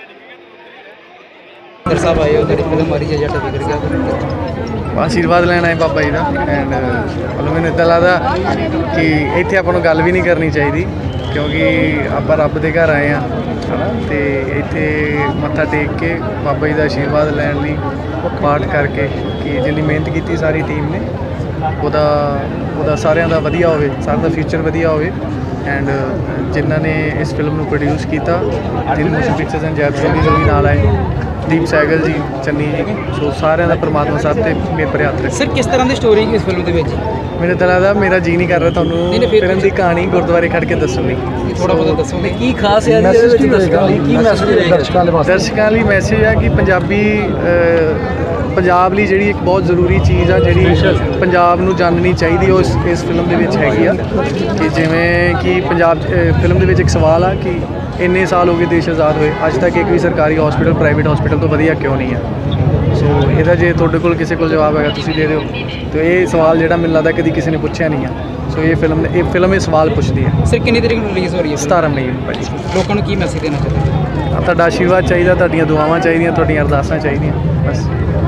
साहब आए हो तेरी फिल्म मारी है जट बिगड़ गया आशीर्वाद लेना है बाबा जी का एंड मतलब मैंने इतना लगता कि इतने अपन गल भी नहीं करनी चाहिए क्योंकि आप रब के घर आए हैं है ना, तो इतने मत्था टेक के बाबा जी का आशीर्वाद लैन ली पाठ करके कि जिन्नी मेहनत की सारी टीम ने ਉਹਦਾ ਸਾਰਿਆਂ ਦਾ ਵਧੀਆ ਹੋਵੇ, ਸਾਰਿਆਂ ਦਾ ਫਿਊਚਰ ਵਧੀਆ ਹੋਵੇ ਐਂਡ ਜਿਨ੍ਹਾਂ ਨੇ ਇਸ ਫਿਲਮ ਨੂੰ ਪ੍ਰੋਡਿਊਸ ਕੀਤਾ Dil motion pictures and Jaib studios ਵੀ ਨਾਲ ਆਏ, ਦੀਪ ਸੈਗਲ ਜੀ, ਚੰਨੀ ਜੀ, ਸੋ ਸਾਰਿਆਂ ਦਾ ਪਰਮਾਤਮਾ ਸਾਹਿਬ ਤੇ ਮੇਰੇ ਪਰ ਹੱਥ ਰੱਖੇ। ਸਰ ਕਿਸ ਤਰ੍ਹਾਂ ਦੀ ਸਟੋਰੀ ਇਸ ਫਿਲਮ ਦੇ ਵਿੱਚ? ਮੈਨੂੰ ਤਾਂ ਲੱਗਦਾ ਮੇਰਾ ਜੀ ਨਹੀਂ ਕਰ ਰਿਹਾ ਤੁਹਾਨੂੰ ਫਿਲਮ ਦੀ ਕਹਾਣੀ ਗੁਰਦੁਆਰੇ ਖੜ੍ਹ ਕੇ ਦੱਸਣ ਲਈ। ਥੋੜਾ ਬਹੁਤ ਦੱਸੋਗੇ ਕੀ ਖਾਸ ਹੈ ਦਰਸ਼ਕਾਂ ਲਈ ਮੈਸੇਜ ਹੈ ਕਿ ਪੰਜਾਬ ਲਈ ਜਿਹੜੀ ਇੱਕ ਬਹੁਤ ਜ਼ਰੂਰੀ ਚੀਜ਼ ਆ ਜਿਹੜੀ ਪੰਜਾਬ ਨੂੰ ਜਾਣਨੀ ਚਾਹੀਦੀ ਉਹ ਇਸ ਫਿਲਮ ਦੇ ਵਿੱਚ ਹੈਗੀ ਆ ਕਿ ਜਿਵੇਂ ਕਿ ਪੰਜਾਬ ਫਿਲਮ ਦੇ ਵਿੱਚ ਇੱਕ ਸਵਾਲ ਆ ਕਿ ਇੰਨੇ ਸਾਲ ਹੋ ਗਏ ਦੇਸ਼ ਆਜ਼ਾਦ ਹੋਏ, ਅੱਜ ਤੱਕ ਇੱਕ ਵੀ ਸਰਕਾਰੀ ਹਸਪੀਟਲ ਪ੍ਰਾਈਵੇਟ ਹਸਪੀਟਲ ਤੋਂ ਵਧੀਆ ਕਿਉਂ ਨਹੀਂ ਆ। ਸੋ ਇਹਦਾ ਜੇ ਤੁਹਾਡੇ ਕੋਲ ਕਿਸੇ ਕੋਲ ਜਵਾਬ ਹੈਗਾ ਤੁਸੀਂ ਦੇ ਦਿਓ। ਤੇ ਇਹ ਸਵਾਲ ਜਿਹੜਾ ਮੈਨੂੰ ਲੱਗਦਾ ਕਦੀ ਕਿਸੇ ਨੇ ਪੁੱਛਿਆ ਨਹੀਂ ਆ। ਸੋ ਇਹ ਫਿਲਮ ਇਹ ਸਵਾਲ ਪੁੱਛਦੀ ਹੈ। ਸਰ ਕਿੰਨੀ ਤਰੀਕ ਨੂੰ ਰਿਲੀਜ਼ ਹੋ ਰਹੀ ਹੈ? 17 ਮਈ ਨੂੰ ਭਾਜੀ। ਲੋਕਾਂ ਨੂੰ ਕੀ ਮੈਸੇਜ ਦੇਣਾ ਚਾਹੁੰਦੇ? ਤੁਹਾਡਾ ਆਸ਼ੀਰਵਾਦ ਚਾਹੀਦਾ, ਤੁਹਾਡੀਆਂ ਦੁਆਵਾਂ ਚਾਹੀਦੀਆਂ, ਤੁਹਾਡੀਆਂ ਅਰਦਾਸਾਂ ਚਾਹੀਦੀਆਂ ਬਸ।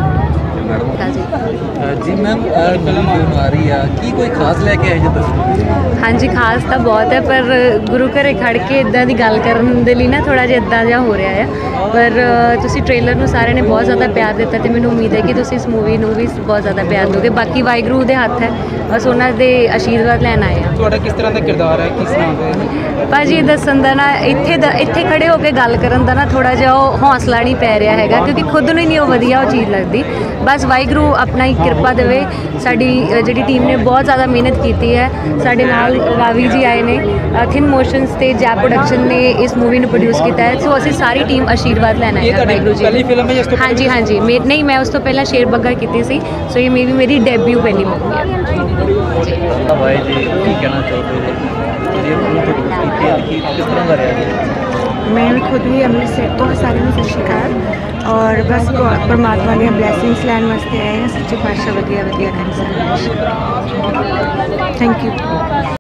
जी मैम फिल्म आ रही है की कोई खास लैके आए जो? हाँ जी खास तो बहुत है पर गुरु घर खड़ के इदा की गल करने के लिए ना थोड़ा जिहा इदा जिहा हो रहा है, पर तुसी ट्रेलर में सारे ने बहुत ज़्यादा प्यार दिता तो मैंने उम्मीद है कि तुसी इस मूवी में भी बहुत ज़्यादा प्यार दोगे। बाकी वाहिगुरू दे हथ है, बस उन्होंने आशीर्वाद लैन आए हैं। थोड़ा किस तरह का किरदार है, किस तरह का भाजी दसन का ना इत्थे खड़े होकर गल करन दा ना थोड़ा जिहा हौसला नहीं पै रहा है क्योंकि खुद नूं नहीं वो वधिया चीज़ लगती। बस वाहिगुरू अपना ही किरपा देवे। साडी जिहड़ी टीम ने बहुत ज़्यादा मेहनत की है, साडे नाल रावी जी आए ने, थिन मोशनस ते जैब प्रोडक्शन ने इस मूवी को प्रोड्यूस किया है। सो असीं सारी टीम आशीर्वाद लैना है वाहिगुरू जी। पहली फिल्म है? हाँ जी नहीं मैं उस तो पहला शेर बग्गा की सी, सो ये मे बी मेरी डेब्यू पहली मूवी है। भाई जी की कहना चाहते हो? मैं भी खुद भी अमृतसर तो सारे में सत श्री अकाल और बस परमात्मा ने ब्लैसिंग्स लैन वास्ते आए हैं। सच्चे पातशाह वधिया वधिया करें। Thank you.